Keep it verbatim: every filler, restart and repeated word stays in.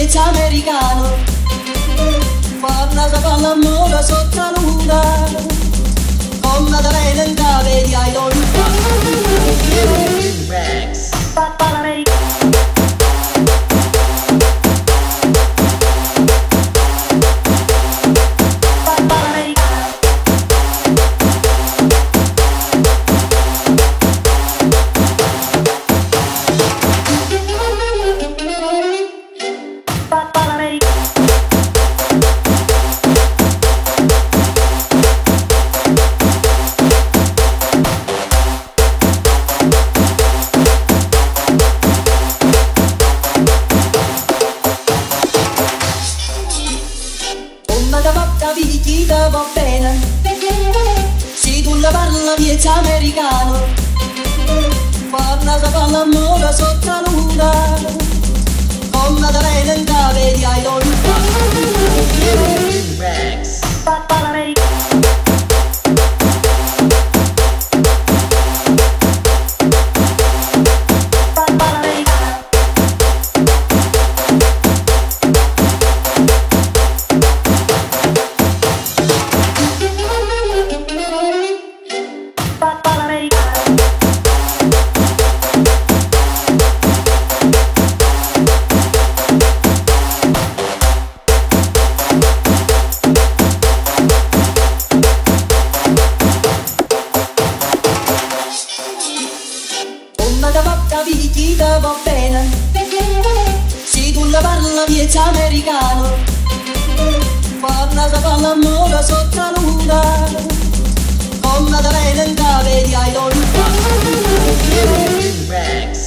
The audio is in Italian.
miezza americano, quando si fa l'amore sotto la luna, con Maddalena in cave di I don't Rex. Vichita va bene, se tu la parla miezza americano, quando si fa l'amore sotto la luna, con Maddalena in cave di I don't Rex. Vichita va bene, se tu la parla miezza americano, quando si fa l'amore sotto la luna, con Maddalena in cave di I don't Rex.